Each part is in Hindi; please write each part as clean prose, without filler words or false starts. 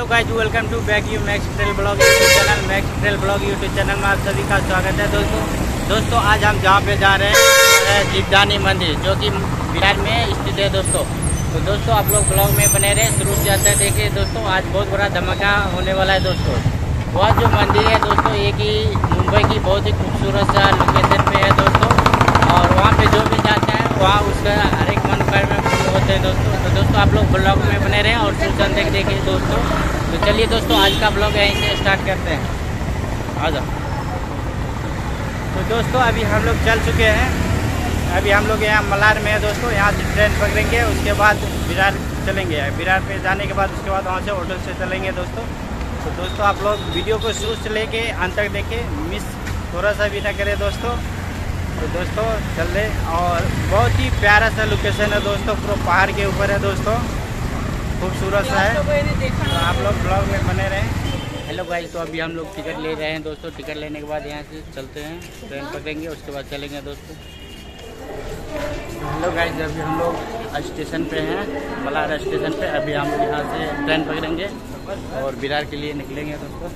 Hello guys, welcome to back you Max trail vlog YouTube channel. Max trail vlog YouTube channel में आप सभी का स्वागत है दोस्तों। आज हम जहाँ पे जा रहे हैं वो है जीवदानी मंदिर, जो कि बिहार में स्थित है दोस्तों। तो दोस्तों आप लोग ब्लॉग में बने रहे, शुरू से आता है देखिए दोस्तों। आज बहुत बड़ा धमाका होने वाला है दोस्तों। वह जो मंदिर है दोस्तों, ये कि मुंबई की बहुत ही खूबसूरत सा लोकेशन पे है दोस्तों। और वहाँ पे जो भी जाता है वहाँ उसका हर एक मनोकामना पूर्ण होते हैं दोस्तों। तो दोस्तों आप लोग ब्लॉग में बने रहें और सूचन देखिए दोस्तों। तो चलिए दोस्तों, आज का ब्लॉग यहीं से स्टार्ट करते हैं। आ जाओ। तो दोस्तों अभी हम लोग चल चुके हैं। अभी हम लोग यहाँ मलार में है दोस्तों। यहाँ से ट्रेन पकड़ेंगे, उसके बाद विरार चलेंगे। विरार पे जाने के बाद उसके बाद वहाँ से ऑटो से चलेंगे दोस्तों। तो दोस्तों आप लोग वीडियो को शुरू से लेके अंत तक देखें, मिस थोड़ा सा भी ना करें दोस्तों। तो दोस्तों चल रहे, और बहुत ही प्यारा सा लोकेशन है दोस्तों, पूरा पहाड़ के ऊपर है दोस्तों, खूबसूरत सा है। तो आप लोग ब्लॉग में बने रहें। हेलो गाइस, तो अभी हम लोग टिकट ले रहे हैं दोस्तों। टिकट लेने के बाद यहाँ से चलते हैं, ट्रेन पकड़ेंगे, उसके बाद चलेंगे दोस्तों। हेलो गाइस, अभी हम लोग स्टेशन पे हैं, मलार स्टेशन पे। अभी हम लोग यहाँ से ट्रेन पकड़ेंगे और विरार के लिए निकलेंगे दोस्तों।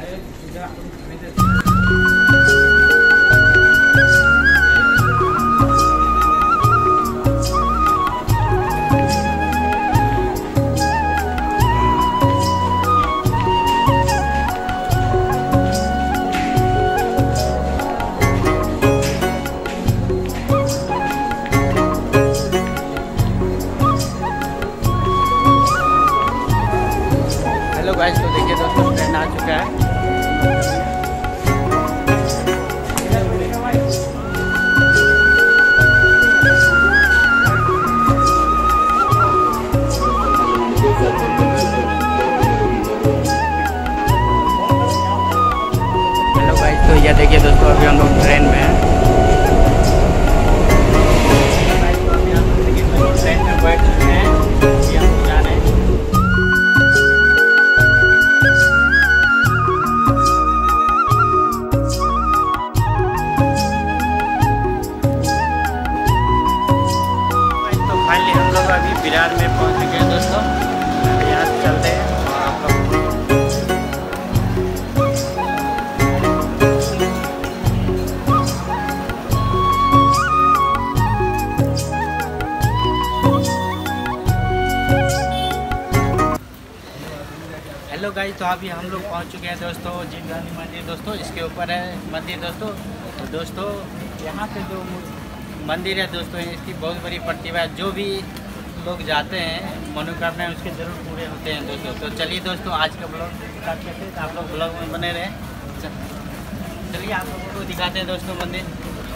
हेलो गाइस, तो देखिए दोस्तों ट्रेन आ चुका है। हेलो गाइस, तो ये देखिए दोस्तों अभी हम लोग ट्रेन में हैं। ट्रेन में बैठ चुके हैं, अभी हम लोग जा रहे हैं। फाइनली हम लोग अभी विरार में पहुंच चुके हैं दोस्तों। यहाँ से चलते हैं और आप लोग हेलो गाइस, तो अभी हम लोग पहुंच चुके हैं दोस्तों जीवदानी मंदिर दोस्तों। इसके ऊपर है मंदिर दोस्तों। तो दोस्तों यहाँ पे जो मंदिर है दोस्तों, इसकी बहुत बड़ी प्रतिभा है। जो भी लोग जाते हैं मनोकामना उसके जरूर पूरे होते हैं दोस्तों। तो चलिए दोस्तों आज का ब्लॉग स्टार्ट करते हैं। आप लोग ब्लॉग में बने रहें। चलिए आप लोगों को दिखाते हैं दोस्तों मंदिर।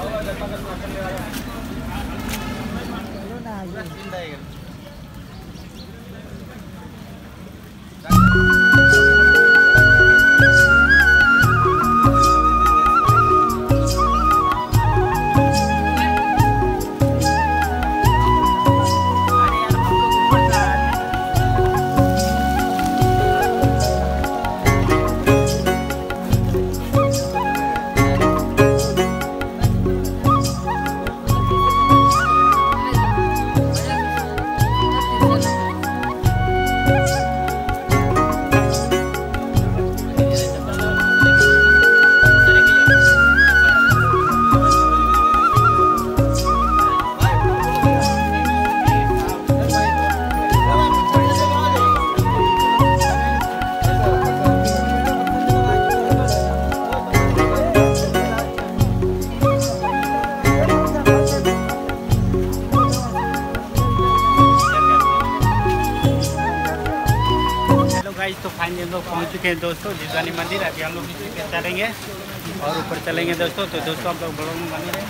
तो फाइनली हम लोग पहुँच चुके हैं दोस्तों जीवदानी मंदिर। अभी हम लोग नीचे चलेंगे और ऊपर चलेंगे दोस्तों। तो दोस्तों आप लोग ब्लॉग में बने रहे।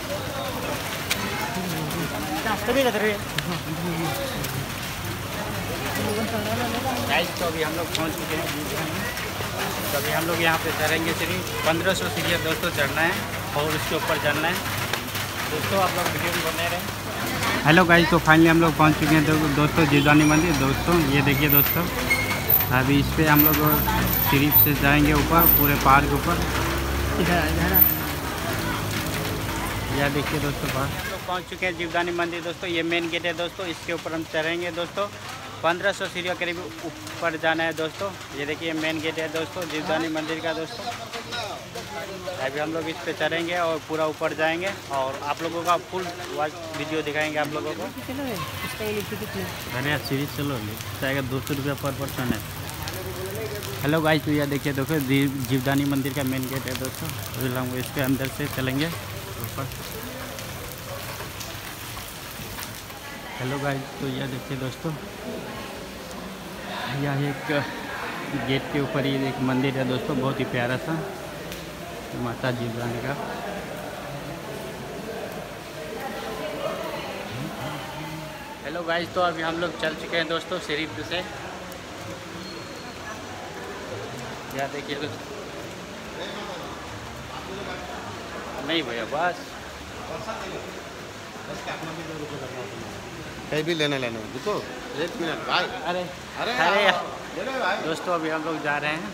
तो अभी हम लोग पहुँच चुके हैं जीवदानी। तो अभी हम लोग यहाँ पे चढ़ेंगे। सिर्फ 1500 सीढ़ियाँ दोस्तों चढ़ना है और उसके ऊपर चढ़ना है दोस्तों। आप लोग वीडियो में बने रहे। हेलो गाइस, तो फाइनली हम लोग पहुँच चुके हैं दोस्तों जीवदानी मंदिर दोस्तों। ये देखिए दोस्तों, अभी इस पे हम लोग सीढ़ी से जाएंगे ऊपर, पूरे पहाड़ के ऊपर। यह देखिए दोस्तों बाहर हम लोग पहुँच चुके हैं जीवदानी मंदिर दोस्तों। ये मेन गेट है दोस्तों, इसके ऊपर हम चढ़ेंगे दोस्तों। 1500 सीढ़ियों करीब ऊपर जाना है दोस्तों। ये देखिए मेन गेट है दोस्तों जीवदानी मंदिर का दोस्तों। अभी हम लोग इस पे चढ़ेंगे और पूरा ऊपर जाएंगे और आप लोगों का फुल वीडियो दिखाएंगे आप लोगों को। अरे सीढ़ी चलो जाएगा 200 रुपया पर पर्सन है। हेलो गाइस, तो यह देखिए दोस्तों जीवदानी मंदिर का मेन गेट है दोस्तों। अभी हम इसके अंदर से चलेंगे ऊपर। हेलो गाइस, तो यह देखिए दोस्तों, यह एक गेट के ऊपर ही एक मंदिर है दोस्तों, बहुत ही प्यारा सा माता जीवदानी का। हेलो गाइस, तो अभी हम लोग चल चुके हैं दोस्तों सीढ़ी से। यह देखिए दोस्तों, नहीं भैया बस कहीं भी लेने देखो 1 मिनट भाई। अरे अरे अरे दोस्तों, अभी हम लोग जा रहे हैं।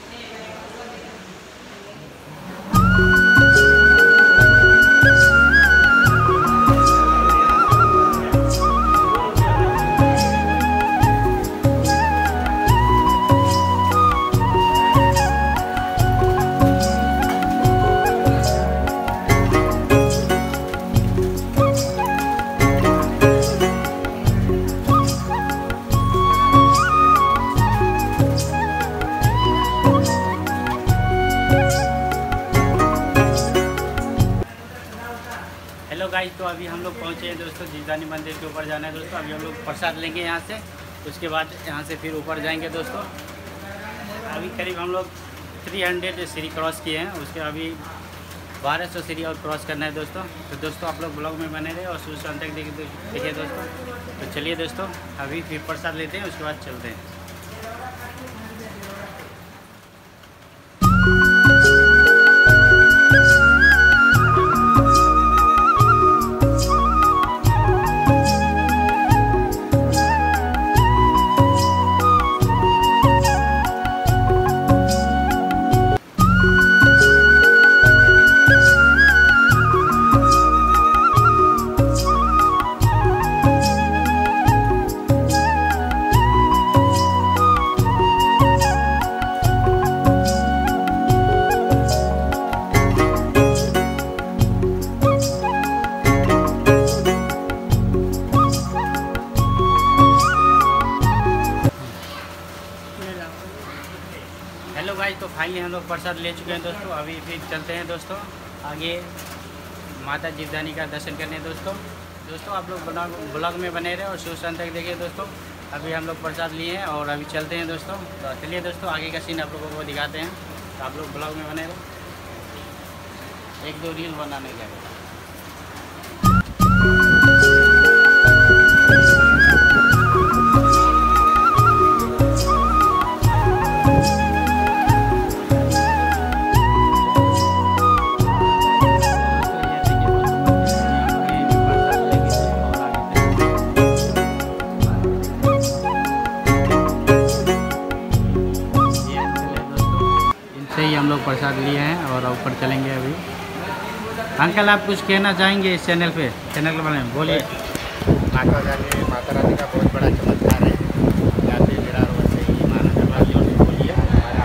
हेलो गाइस, तो अभी हम लोग पहुँचे हैं दोस्तों जीवदानी मंदिर के ऊपर जाना है दोस्तों। अभी हम लोग प्रसाद लेंगे यहाँ से, उसके बाद यहाँ से फिर ऊपर जाएंगे दोस्तों। अभी करीब हम लोग 300 सीढ़ी क्रॉस किए हैं, उसके अभी 1200 सीढ़ी और क्रॉस करना है दोस्तों। तो दोस्तों आप लोग ब्लॉग में बने रहे और शुरू से अंत तक देखिए दोस्तों। तो चलिए दोस्तों, अभी फिर प्रसाद लेते हैं, उसके बाद चलते हैं। हेलो गाइस, तो फाइनली हम लोग प्रसाद ले चुके हैं दोस्तों। अभी फिर चलते हैं दोस्तों आगे माता जीवदानी का दर्शन करने दोस्तों। आप लोग ब्लॉग में बने रहे और शुरू से अंत तक देखिए दोस्तों। अभी हम लोग प्रसाद लिए हैं और अभी चलते हैं दोस्तों। तो चलिए दोस्तों, आगे का सीन आप लोगों को दिखाते हैं। तो आप लोग ब्लॉग में बने रहो, 1-2 रील बनाने जाएगा। ही हम लोग प्रसाद लिए हैं और ऊपर चलेंगे अभी। अंकल, आप कुछ कहना चाहेंगे इस चैनल के बारे में? बोलिए। माता रानी का बहुत बड़ा चमत्कार है। जाते बिरार वैसे ही माना करवालियों ने बोलिए हमारा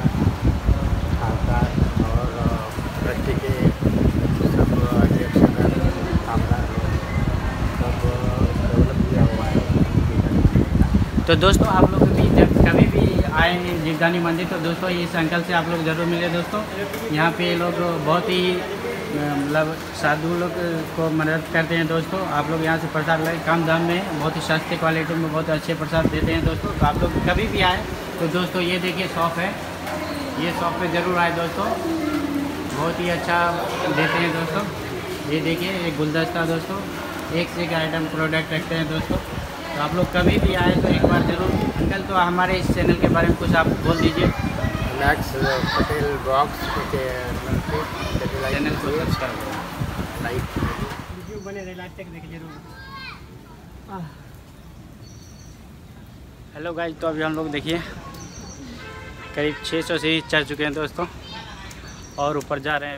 आकार और दृष्टि के सब अध्यक्षगण कामदार सब डेवलप किया हुआ है। तो दोस्तों आप लोग भी जब कभी भी आए हैं जीवदानी मंदिर, तो दोस्तों इस अंकल से आप लोग ज़रूर मिले दोस्तों। यहाँ पे लोग बहुत ही मतलब साधु लोग को मदद करते हैं दोस्तों। आप लोग यहाँ से प्रसाद लें, कम दाम में बहुत ही सस्ते क्वालिटी में बहुत अच्छे प्रसाद देते हैं दोस्तों। तो आप लोग कभी भी आए तो दोस्तों ये देखिए शॉप है, ये शॉप पे ज़रूर आए दोस्तों, बहुत ही अच्छा देते हैं दोस्तों। ये देखिए एक गुलदस्ता दोस्तों, एक से एक आइटम प्रोडक्ट रखते हैं दोस्तों। तो आप लोग कभी भी आए तो एक बार ज़रूर। अंकल, तो हमारे इस चैनल के बारे में कुछ आप बोल दीजिए। मैक्स पटेल ब्लॉग्स चैनल को सब्सक्राइब लाइक वीडियो बने रहे, लास्ट तक देखिए जरूर। हेलो गाइस, तो अभी हम लोग देखिए करीब 600 सीढ़ी चढ़ चुके हैं दोस्तों और ऊपर जा रहे हैं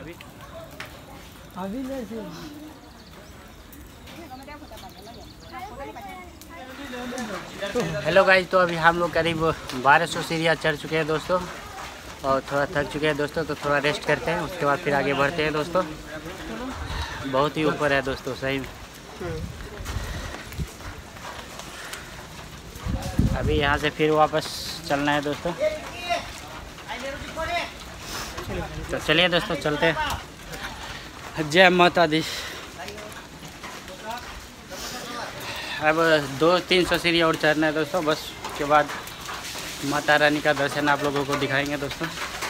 अभी। हेलो गाइज, तो अभी हम लोग करीब 1200 सीढ़ियाँ चढ़ चुके हैं दोस्तों, और थोड़ा थक चुके हैं दोस्तों, तो थोड़ा रेस्ट करते हैं, उसके बाद फिर आगे बढ़ते हैं दोस्तों। बहुत ही ऊपर है दोस्तों, सही में। अभी यहाँ से फिर वापस चलना है दोस्तों, तो चलिए दोस्तों चलते हैं। जय माता दी। अब 200-300 सीढ़ी और चढ़ना है दोस्तों, बस उसके बाद माता रानी का दर्शन आप लोगों को दिखाएंगे दोस्तों।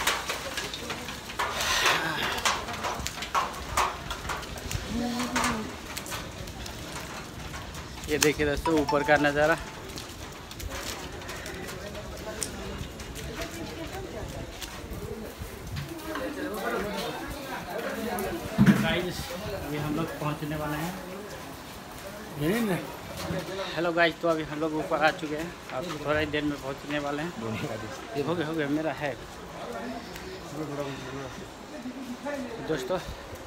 ये देखिए दोस्तों ऊपर का नज़ारा। गाइस अभी हम लोग पहुंचने वाले हैं। हेलो गाइस, तो अभी हम लोग ऊपर आ चुके हैं, अब थोड़ा ही देर में पहुंचने वाले हैं। हो गया मेरा है दोस्तों।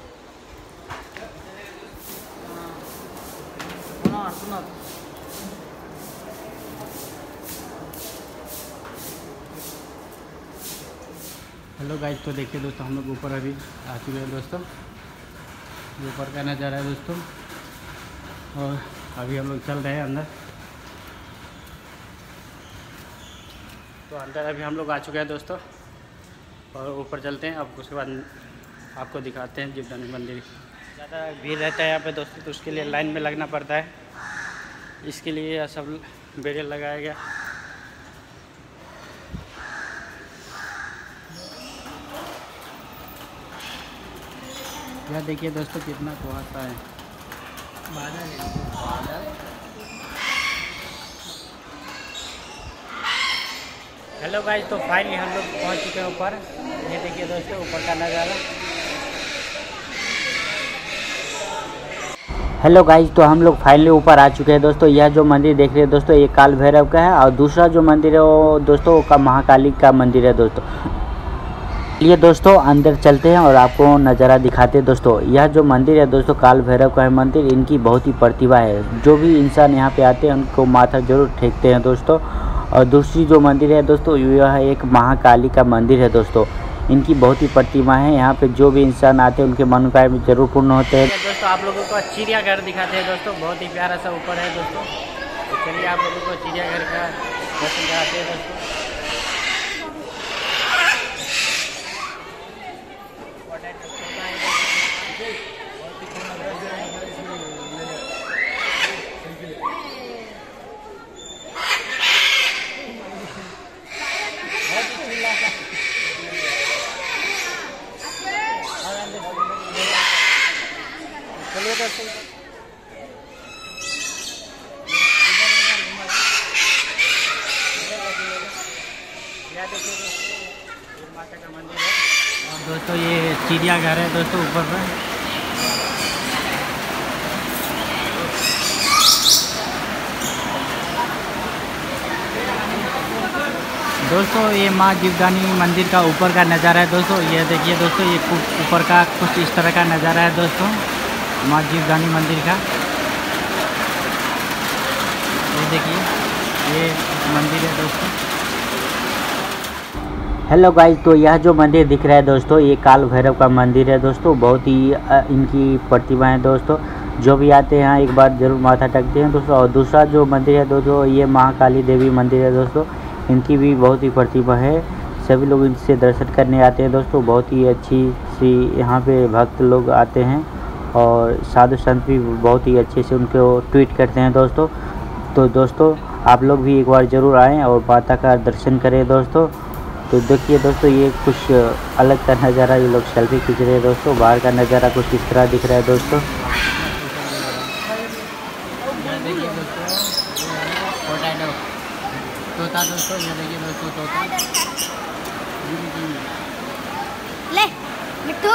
हेलो गाइस, तो देखिए दोस्तों हम लोग ऊपर अभी आ चुके हैं दोस्तों। ऊपर का नज़ारा है दोस्तों, और अभी हम लोग चल रहे हैं अंदर। तो अंदर अभी हम लोग आ चुके हैं दोस्तों, और ऊपर चलते हैं। अब उसके बाद आपको दिखाते हैं जीवदानी मंदिर। ज़्यादा भीड़ रहता है यहाँ पे दोस्तों, तो उसके लिए लाइन में लगना पड़ता है। इसके लिए यह सब बैरियर लगाया गया। यह देखिए दोस्तों कितना कुहासा है। हेलो गाइस, तो फाइनली हम लोग पहुंच चुके हैं ऊपर। ये देखिए दोस्तों ऊपर का नज़ारा। हेलो गाइस, तो हम लोग फाइनली ऊपर आ चुके हैं दोस्तों। यह जो मंदिर देख रहे हैं दोस्तों, ये काल भैरव का है, और दूसरा जो मंदिर है वो दोस्तों का महाकाली का मंदिर है दोस्तों। चलिए दोस्तों अंदर चलते हैं और आपको नज़ारा दिखाते हैं दोस्तों। यह जो मंदिर है दोस्तों काल भैरव का है मंदिर, इनकी बहुत ही प्रतिभा है। जो भी इंसान यहाँ पे आते हैं उनको माथा जरूर टेकते हैं दोस्तों। और दूसरी जो मंदिर है दोस्तों, यह एक महाकाली का मंदिर है दोस्तों। इनकी बहुत ही प्रतिमा है। यहाँ पे जो भी इंसान आते हैं उनके मनोकामना जरूर पूर्ण होते हैं दोस्तों। आप लोगों को चिड़ियाघर दिखाते हैं दोस्तों, बहुत ही प्यारा सा ऊपर है दोस्तों। तो चलिए आप लोगों को चिड़ियाघर का दर्शन कराते हैं दोस्तों। चलिए दोस्तों माता का मंदिर है, और दोस्तों ये चिड़ियाघर है दोस्तों ऊपर पर। दोस्तों ये माँ जीवदानी मंदिर का ऊपर का नज़ारा है दोस्तों। ये देखिए दोस्तों, ये ऊपर का कुछ इस तरह का नज़ारा है दोस्तों माँ जीवदानी मंदिर का। ये देखिए ये मंदिर है दोस्तों। हेलो गाइस, तो यह जो मंदिर दिख रहा है दोस्तों, ये काल भैरव का मंदिर है दोस्तों। बहुत ही इनकी प्रतिमा है दोस्तों। जो भी आते हैं यहाँ एक बार जरूर माथा टेकते हैं दोस्तों। और दूसरा जो मंदिर है दोस्तों, ये महाकाली देवी मंदिर है दोस्तों। इनकी भी बहुत ही प्रतिभा है। सभी लोग इनसे दर्शन करने आते हैं दोस्तों। बहुत ही अच्छी सी यहाँ पे भक्त लोग आते हैं, और साधु संत भी बहुत ही अच्छे से उनको ट्रीट करते हैं दोस्तों। तो दोस्तों आप लोग भी एक बार ज़रूर आएँ और माता का दर्शन करें दोस्तों। तो देखिए दोस्तों ये कुछ अलग का नज़ारा, ये लोग सेल्फी खींच रहे हैं दोस्तों। बाहर का नज़ारा कुछ इस तरह दिख रहा है दोस्तों। तोता दोस्तों, ये देखिए दोस्तों तोता। ले मिट्टू,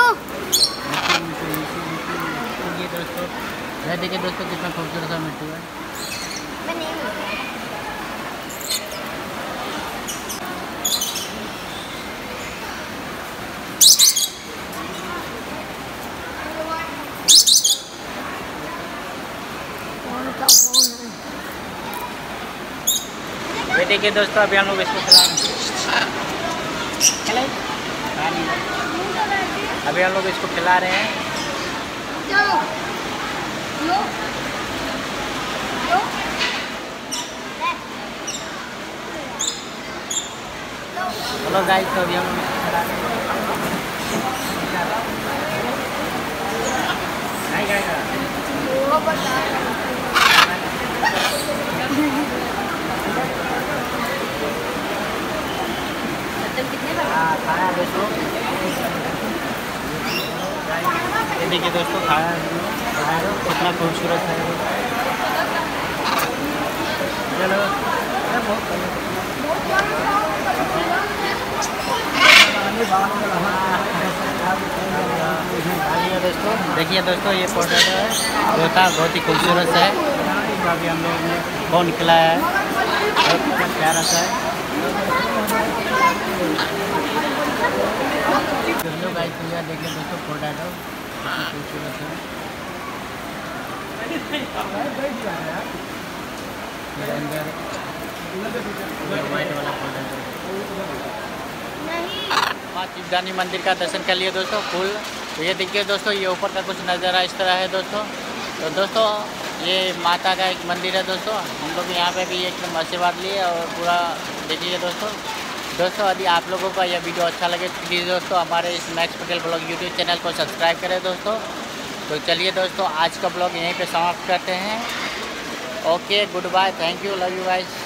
ये दोस्तों ये देखिए दोस्तों कितना खूबसूरत सा मिट्टू है। मैं नहीं देखिए दोस्तों, अभी हम लोग इसको अभी हम लोग इसको खिला रहे हैं। चलो गाइस, तो अभी हम लोग इसको खिला रहे हैं। नहीं खाएगा। खाया दोस्तों, ये देखिए दोस्तों, खाया कितना खूबसूरत है। चलो दोस्तों, देखिए दोस्तों, ये पोटैटो है, तोता बहुत ही खूबसूरत है। अभी हम लोग ने कौन खिलाया है, बहुत प्यारा सा है। देखिए दोस्तों, पोटैटो कितनी खूबसूरत है। वाइट वाला पोटैटो। जीवदानी मंदिर का दर्शन कर लिए दोस्तों फुल। तो ये देखिए दोस्तों, ये ऊपर का कुछ नज़ारा इस तरह है दोस्तों। तो दोस्तों, ये माता का एक मंदिर है दोस्तों। हम लोग यहाँ पे भी एकदम आशीर्वाद लिए और पूरा देख लिए दोस्तों। यदि आप लोगों का यह वीडियो अच्छा लगे तो प्लीज़ दोस्तों हमारे इस Max Patel vlog YouTube channel को सब्सक्राइब करें दोस्तों। तो चलिए दोस्तों, आज का ब्लॉग यहीं पे समाप्त करते हैं। Okay, good bye, thank you, love you guys.